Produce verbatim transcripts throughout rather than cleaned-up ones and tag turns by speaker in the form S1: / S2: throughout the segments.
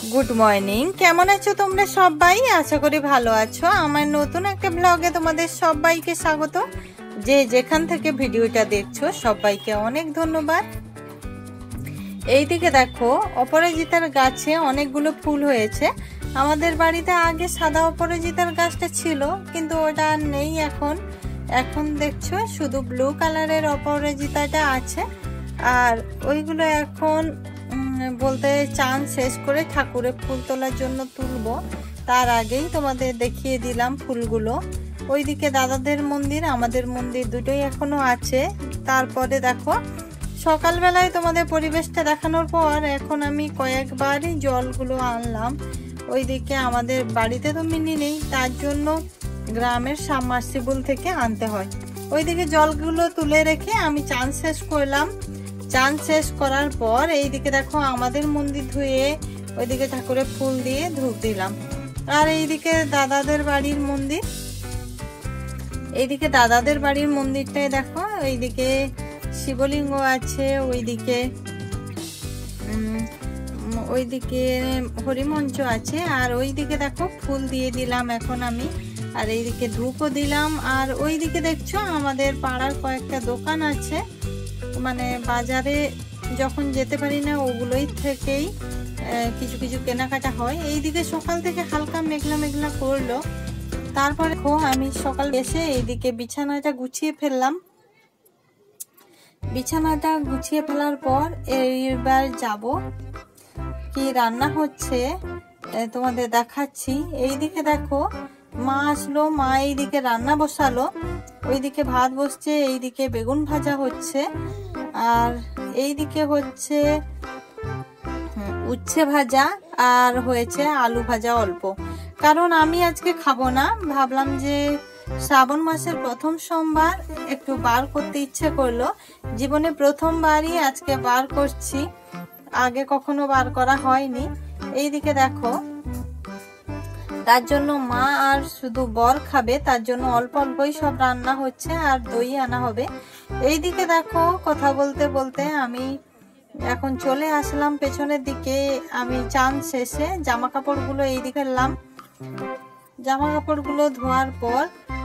S1: Good morning, কেমন আছো তোমরা সবাই? আশা করি ভালো আছো। আমার নতুন একটা ব্লগে তোমাদের সবাইকে স্বাগত। যে যেখান থেকে ভিডিওটা দেখছো সবাইকে অনেক ধন্যবাদ। এইদিকে দেখো, অপরাজিতার গাছে অনেকগুলো ফুল হয়েছে। আমাদের বাড়িতে আগে সাদা অপরাজিতার গাছটা ছিল, কিন্তু ওটা নেই এখন। এখন দেখছো শুধু ব্লু কালারের অপরাজিতাটা আছে। আর ওইগুলো এখন বলতে চান শেষ করে ঠাকুরের ফুল তোলার জন্য তুলবো, তার আগেই তোমাদের দেখিয়ে দিলাম ফুলগুলো। ওইদিকে দাদাদের মন্দির, আমাদের মন্দির দুটোই এখনো আছে। তারপরে দেখো সকালবেলায় তোমাদের পরিবেশটা দেখানোর পর এখন আমি কয়েকবারই জলগুলো আনলাম। ওইদিকে আমাদের বাড়িতে তো মিনি নেই, তার জন্য গ্রামের সাবমার্সিবল থেকে আনতে হয়। ওইদিকে জলগুলো তুলে রেখে আমি চান শেষ করলাম। চান শেষ করার পর এইদিকে দেখো আমাদের মন্দির ধুয়ে ওইদিকে ঠাকুরের ফুল দিয়ে ধূপ দিলাম। আর এইদিকে দাদাদের বাড়ির মন্দির, এইদিকে দাদাদের বাড়ির মন্দিরটাই দেখো, এইদিকে শিবলিঙ্গ আছে, ওইদিকে ওইদিকে হরিমঞ্চ আছে। আর ওইদিকে দেখো ফুল দিয়ে দিলাম এখন আমি, আর এইদিকে ধূপও দিলাম। আর ওইদিকে দেখছো আমাদের পাড়ার কয়েকটা দোকান আছে, মানে বাজারে যখন যেতে পারি না ওগুলোই থেকেই কিছু কিছু কেনাকাটা হয়। এইদিকে সকাল থেকে হালকা মেঘলা মেঘলা করলো। তারপরে আমি সকাল এসে এইদিকে বিছানাটা গুছিয়ে ফেললাম। বিছানাটা গুছিয়ে ফেলার পর এইবার যাব কি রান্না হচ্ছে তোমাদের দেখাচ্ছি। এইদিকে দেখো মা আসলো, মা এইদিকে রান্না বসালো, ওইদিকে ভাত বসছে, এইদিকে বেগুন ভাজা হচ্ছে, আর এইদিকে হচ্ছে উচ্ছে ভাজা, আর হয়েছে আলু ভাজা অল্প। কারণ আমি আজকে খাবো না, ভাবলাম যে শ্রাবণ মাসের প্রথম সোমবার একটু বার করতে ইচ্ছে করলো। জীবনে প্রথমবারই আজকে বার করছি, আগে কখনো বার করা হয়নি। এইদিকে দেখো তার জন্য মা আর শুধু বর খাবে, তার জন্য অল্প অল্পই সব রান্না হচ্ছে, আর দই আনা হবে। এইদিকে দেখো কথা বলতে বলতে আমি এখন চলে আসলাম পেছনের দিকে। আমি চান শেষে জামা কাপড়গুলো এইদিকে এলাম। জামা কাপড়গুলো ধোয়ার পর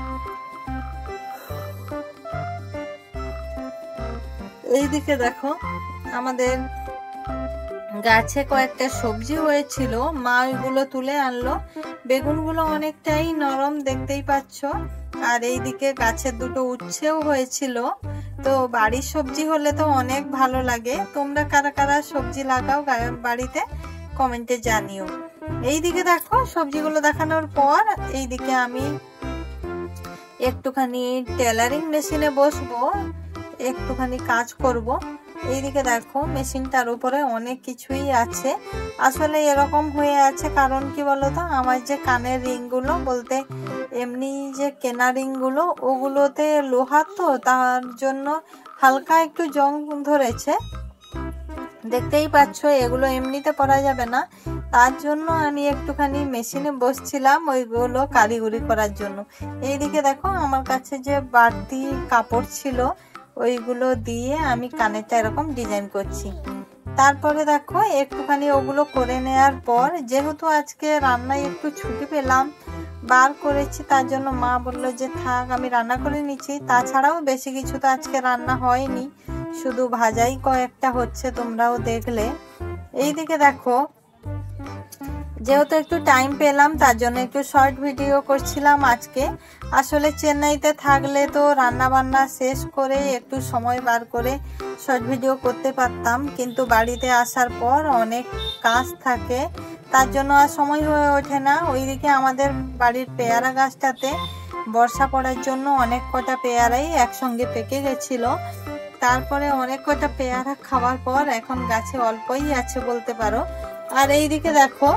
S1: এইদিকে দেখো আমাদের গাছে কয়েকটা সবজি হয়েছিল, মা ওইগুলো তুলে আনলো। বেগুনগুলো অনেকটাই নরম দেখতেই পাচ্ছ। আর এইদিকে গাছের দুটো উচ্ছেও হয়েছিল। তো বাড়ির সবজি হলে তো অনেক ভালো লাগে। তোমরা কারা কারা সবজি লাগাও বাড়িতে কমেন্টে জানিও। এইদিকে দেখো সবজিগুলো দেখানোর পর এইদিকে আমি একটুখানি টেলারিং মেশিনে বসবো, একটুখানি কাজ করব। এইদিকে দেখো মেশিনটার উপরে অনেক কিছুই আছে। আসলে এরকম হয়ে আছে কারণ কি বলতো, আমার যে কানের রিংগুলো বলতে এমনি যে কেনা রিংগুলো ওগুলোতে লোহা, তো তার জন্য হালকা একটু জং ধরেছে। দেখতেই পাচ্ছ এগুলো এমনিতে পরা যাবে না, তার জন্য আমি একটুখানি মেশিনে বসছিলাম ওইগুলো কারিগরি করার জন্য। এইদিকে দেখো আমার কাছে যে বাড়তি কাপড় ছিল ওইগুলো দিয়ে আমি কানেরটা এরকম ডিজাইন করছি। তারপরে দেখো একটুখানি ওগুলো করে নেওয়ার পর, যেহেতু আজকে রান্নায় একটু ছুটি পেলাম, বার করেছি, তার জন্য মা বললো যে থাক আমি রান্না করে নিচ্ছি। তাছাড়াও বেশি কিছু তো আজকে রান্না হয়নি, শুধু ভাজাই কয়েকটা হচ্ছে, তোমরাও দেখলে। এইদিকে দেখো যেহেতু একটু টাইম পেলাম তার জন্য একটু শর্ট ভিডিও করছিলাম আজকে। আসলে চেন্নাইতে থাকলে তো রান্না বান্না শেষ করে একটু সময় বার করে শর্ট ভিডিও করতে পারতাম, কিন্তু বাড়িতে আসার পর অনেক কাজ থাকে, তার জন্য আর সময় হয়ে ওঠে না। ওইদিকে আমাদের বাড়ির পেয়ারা গাছটাতে বর্ষা পড়ার জন্য অনেক কটা পেয়ারাই একসঙ্গে পেকে গেছিল। তারপরে অনেক কটা পেয়ারা খাওয়ার পর এখন গাছে অল্পই আছে বলতে পারো। আর এইদিকে দেখো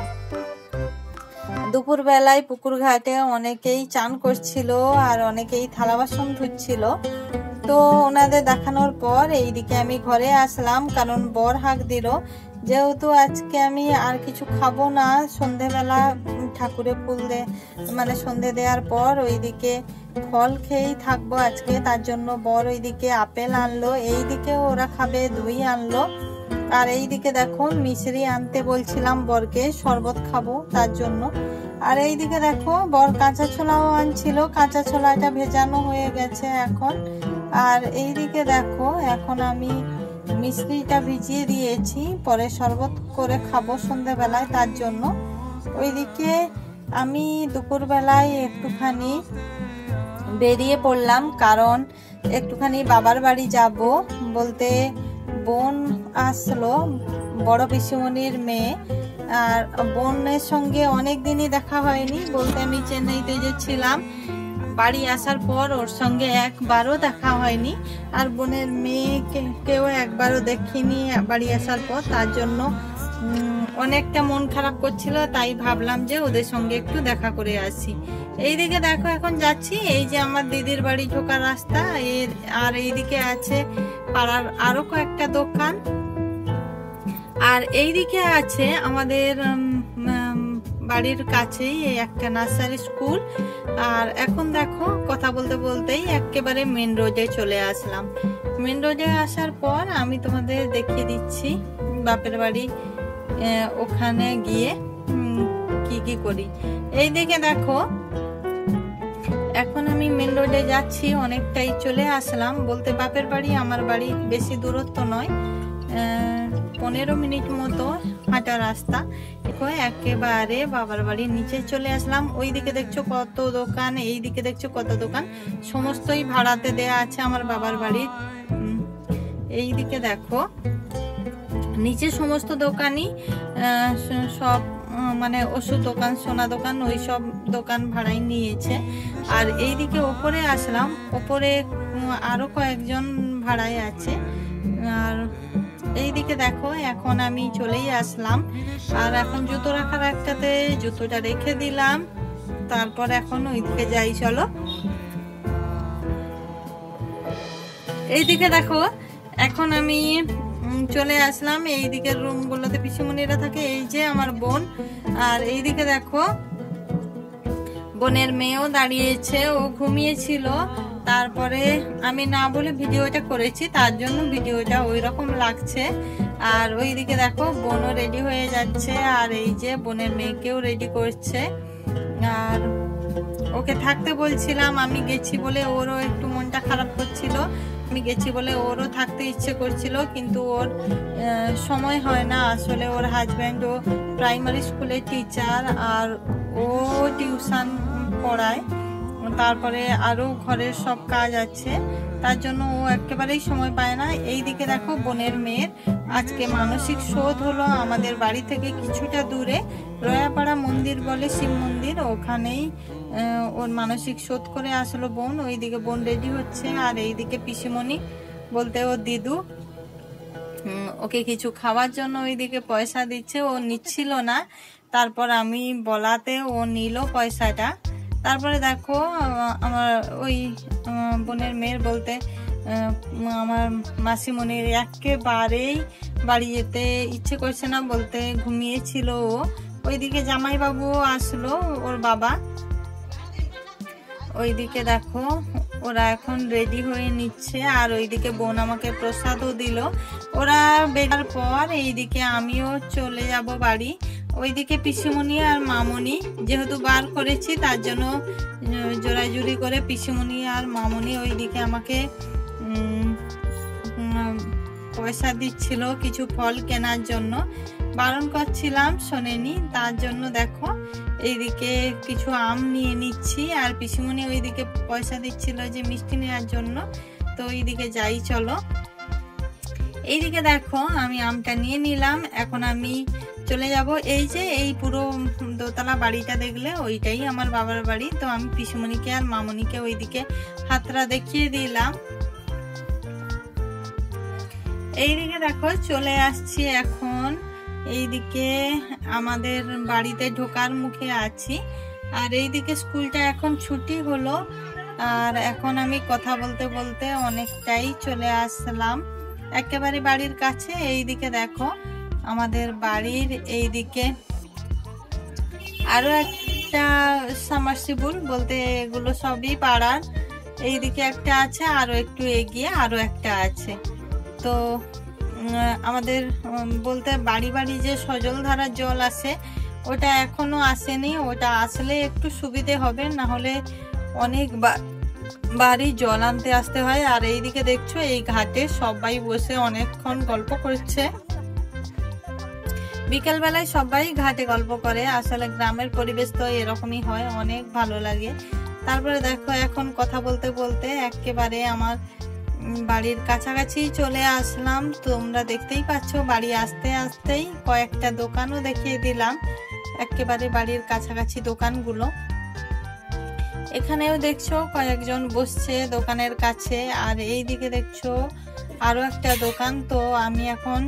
S1: দুপুর বেলায় পুকুর ঘাটে অনেকেই চান করছিল আর অনেকেই থালা বাসন ধুচ্ছিল। তো ওনাদের দেখানোর পর এইদিকে আমি ঘরে আসলাম, কারণ বর হাঁক দিল যেহেতু আজকে আমি আর কিছু খাবো না। সন্ধেবেলা ঠাকুরের ফুল দে মানে সন্ধে দেওয়ার পর ওইদিকে ফল খেয়েই থাকবো আজকে, তার জন্য বর ওইদিকে আপেল আনলো, এইদিকে ওরা খাবে দই আনলো। আর এইদিকে দেখো মিশ্রি আনতে বলছিলাম বরকে, শরবত খাবো তার জন্য। আর এইদিকে দেখো বর কাঁচা ছোলাও আনছিল, কাঁচা ছোলাটা ভেজানো হয়ে গেছে এখন। আর এইদিকে দেখো এখন আমি মিশ্রিটা ভিজিয়ে দিয়েছি, পরে শরবত করে খাবো সন্ধ্যেবেলায় তার জন্য। ওইদিকে আমি দুপুরবেলায় একটুখানি বেরিয়ে পড়লাম, কারণ একটুখানি বাবার বাড়ি যাব বলতে বোন আসলো, বড় পিসিমণির মেয়ে। আর বোনের সঙ্গে অনেক দিনই দেখা হয়নি, বলতে আমি চেন্নাইতে যে ছিলাম বাড়ি আসার পর ওর সঙ্গে একবারও দেখা হয়নি। আর বোনের মেয়েকে কেউ একবারও দেখিনি বাড়ি আসার পর, তার জন্য অনেকটা মন খারাপ করছিল। তাই ভাবলাম যে ওদের সঙ্গে একটু দেখা করে আসি। এইদিকে দেখো এখন যাচ্ছি, এই যে আমার দিদির বাড়ি ঢোকার রাস্তা এর, আর এইদিকে আছে পাড়ার আরো কয়েকটা দোকান, আর এইদিকে আছে আমাদের বাড়ির কাছেই একটা নার্সারি স্কুল। আর এখন দেখো কথা বলতে বলতেই একেবারে মেন রোডে চলে আসলাম। মেন রোডে আসার পর আমি তোমাদের দেখিয়ে দিচ্ছি বাপের বাড়ি ওখানে গিয়ে কি কি করি। এইদিকে দেখো এখন আমি মেন রোডে যাচ্ছি, অনেকটাই চলে আসলাম। বলতে বাপের বাড়ি আমার বাড়ি বেশি দূরত্ব নয়, পনেরো মিনিট মতো হাঁটা রাস্তা। একেবারে বাবার বাড়ির নিচে চলে আসলাম। ওইদিকে দেখছো কত দোকান, এইদিকে দেখছো কত দোকান, সমস্তই ভাড়াতে দেয়া আছে আমার বাবার বাড়ির। এইদিকে দেখো নিচে সমস্ত দোকানই সব মানে ওষুধ দোকান, সোনা দোকান, ওই সব দোকান ভাড়াই নিয়েছে। আর এইদিকে ওপরে আসলাম, ওপরে আরো কয়েকজন ভাড়ায় আছে। আর এইদিকে দেখো এখন আমি চলেই আসলাম। আর এখন জুতো রাখার একটাতে জুতোটা রেখে দিলাম, তারপর এখন ওইদিকে যাই চলো। এইদিকে দেখো এখন আমি চলে আসলাম, এইদিকের রুম গুলোতে পিসিমণিরা থাকে, এই যে আমার বোন। আর এইদিকে দেখো বোনের মেয়েও দাঁড়িয়েছে, ও ঘুমিয়েছিল। তারপরে আমি না বলে ভিডিওটা করেছি, তার জন্য ভিডিওটা ওই রকম লাগছে। আর ওইদিকে দেখো বোনও রেডি হয়ে যাচ্ছে, আর এই যে বোনের মেয়েকেও রেডি করছে। আর ওকে থাকতে বলছিলাম, আমি গেছি বলে ওরও একটু মনটা খারাপ করছিল। আমি গেছি বলে ওরও থাকতে ইচ্ছে করছিল, কিন্তু ওর সময় হয় না। আসলে ওর হাজব্যান্ড ও প্রাইমারি স্কুলের টিচার, আর ও টিউশন পড়ায়, তারপরে আরো ঘরের সব কাজ আছে, তার জন্য ও একেবারেই সময় পায় না। এইদিকে দেখো বোনের মেয়ের আজকে মানসিক শোধ হলো আমাদের বাড়ি থেকে কিছুটা দূরে, রয়াপাড়া মন্দির বলে শিব মন্দির, ওখানেই ওর মানসিক শোধ করে আসলো বোন। ওইদিকে বোন রেডি হচ্ছে, আর এইদিকে পিসিমণি বলতে ওর দিদু ওকে কিছু খাওয়ার জন্য ওইদিকে পয়সা দিচ্ছে, ও নিচ্ছিল না। তারপর আমি বলাতে ও নিল পয়সাটা। তারপরে দেখো আমার ওই বোনের মেয়ের বলতে আমার মাসিমণির একেবারেই বাড়ি যেতে ইচ্ছে করছে না, বলতে ঘুমিয়েছিল ও। ওইদিকে জামাইবাবুও আসলো, ওর বাবা। ওইদিকে দেখো ওরা এখন রেডি হয়ে নিচ্ছে, আর ওইদিকে বোন আমাকে প্রসাদও দিল। ওরা বেরার পর এইদিকে আমিও চলে যাব বাড়ি। ওইদিকে পিসিমণি আর মামনি যেহেতু বার করেছি, তার জন্য জোড়াজুড়ি করে পিসিমণি আর মামনি ওইদিকে আমাকে পয়সা দিচ্ছিল কিছু ফল কেনার জন্য। বারণ করছিলাম শোনেনি, তার জন্য দেখো এইদিকে কিছু আম নিয়ে নিচ্ছি, আর পিসিমণি ওইদিকে পয়সা দিচ্ছিল যে মিষ্টি নেওয়ার জন্য। তো এইদিকে যাই চলো। এইদিকে দেখো আমি আমটা নিয়ে নিলাম, এখন আমি চলে যাব। এই যে এই পুরো দোতলা বাড়িটা দেখলে ওইটাই আমার বাবার বাড়ি। তো আমি পিসিমণিকে আর মামনিকে ওইদিকে হাতরা দেখিয়ে দিলাম। এইদিকে দেখো চলে আসছি এখন, এইদিকে আমাদের বাড়িতে ঢোকার মুখে আছি। আর এইদিকে স্কুলটা এখন ছুটি হলো, আর এখন আমি কথা বলতে বলতে অনেকটাই চলে আসলাম একেবারে বাড়ির কাছে। এইদিকে দেখো আমাদের বাড়ির এইদিকে আরো একটা সাবমার্সিবল, বলতে এগুলো সবই পাড়ার। এইদিকে একটা আছে, আরো একটু এগিয়ে আরো একটা আছে। তো আমাদের বলতে বাড়ি বাড়ি যে সজলধারার জল আসে ওটা এখনো আসেনি, ওটা আসলে একটু সুবিধে হবে, না হলে অনেক বাড়ি জল আনতে আসতে হয়। আর এইদিকে দেখছো এই ঘাটে সবাই বসে অনেকক্ষণ গল্প করছে। বিকেল বেলায় সবাই ঘাটে গল্প করে, আসলে গ্রামের পরিবেশ তো এরকমই হয়, অনেক ভালো লাগে। তারপরে দেখো এখন কথা বলতে বলতে একেবারে আমার বাড়ির কাছাকাছি চলে আসলাম। তোমরা দেখতেই পাচ্ছ বাড়ি আসতে আসতেই কয়েকটা দোকানও দেখিয়ে দিলাম, একেবারে বাড়ির কাছাকাছি দোকানগুলো। এখানেও দেখছো কয়েকজন বসছে দোকানের কাছে, আর এই দিকে দেখছো আরো একটা দোকান। তো আমি এখন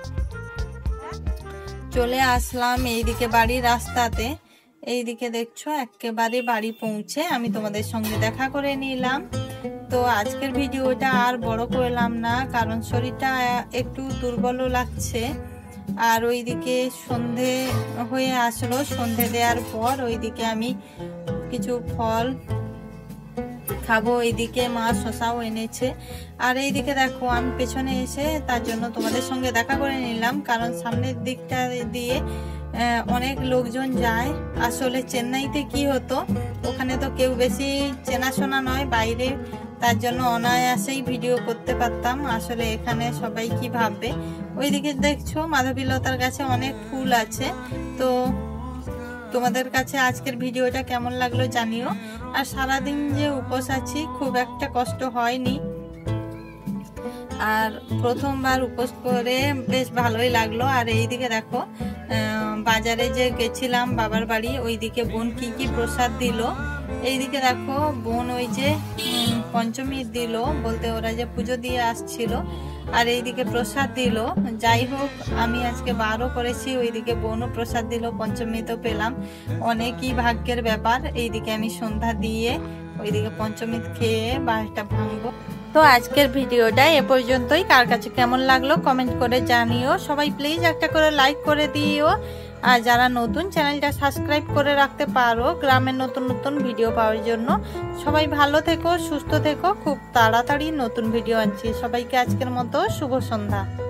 S1: চলে আসলাম এইদিকে বাড়ির রাস্তাতে। এইদিকে দেখছো একেবারে বাড়ি পৌঁছে আমি তোমাদের সঙ্গে দেখা করে নিলাম। তো আজকের ভিডিওটা আর বড় করলাম না, কারণ শরীরটা একটু দুর্বলও লাগছে। আর ওইদিকে সন্ধে হয়ে আসলো, সন্ধে দেওয়ার পর ওইদিকে আমি কিছু ফল খাবো, এইদিকে মা শশাও এনেছে। আর এইদিকে দেখো আমি পেছনে এসে তার জন্য তোমাদের সঙ্গে দেখা করে নিলাম, কারণ সামনের দিকটা দিয়ে অনেক লোকজন যায়। আসলে চেন্নাইতে কি হতো, ওখানে তো কেউ বেশি চেনাশোনা নয় বাইরে, তার জন্য অনায়াসেই ভিডিও করতে পারতাম। আসলে এখানে সবাই কি ভাববে। ওইদিকে দেখছো মাধবীলতার কাছে অনেক ফুল আছে। তো তোমাদের কাছে আজকের ভিডিওটা কেমন লাগলো জানিও। আর সারাদিন যে উপোস আছি খুব একটা কষ্ট হয়নি, আর প্রথমবার উপোস করে বেশ ভালোই লাগলো। আর এইদিকে দেখো বাজারে যে গেছিলাম বাবার বাড়ি, ওইদিকে বোন কি কি প্রসাদ দিল। এইদিকে দেখো বোন ওই যে পঞ্চমী দিল, বলতে ওরা যে পুজো দিয়ে আসছিল, আর এইদিকে প্রসাদ দিল। যাই হোক আমি আজকে বারও করেছি, ওইদিকে বোনও প্রসাদ দিল, পঞ্চমী তো পেলাম, অনেকই ভাগ্যের ব্যাপার। এইদিকে আমি সন্ধ্যা দিয়ে ওইদিকে পঞ্চমী খেয়ে বারোটা ভাঙবো। তো আজকের ভিডিওটা এ পর্যন্তই। কার কাছে কেমন লাগলো কমেন্ট করে জানিও। সবাই প্লিজ একটা করে লাইক করে দিও, আর যারা নতুন চ্যানেলটা সাবস্ক্রাইব করে রাখতে পারো গ্রামের নতুন নতুন ভিডিও পাওয়ার জন্য। সবাই ভালো থেকো, সুস্থ থেকো, খুব তাড়াতাড়ি নতুন ভিডিও আনছি। সবাইকে আজকের মতো শুভ সন্ধ্যা।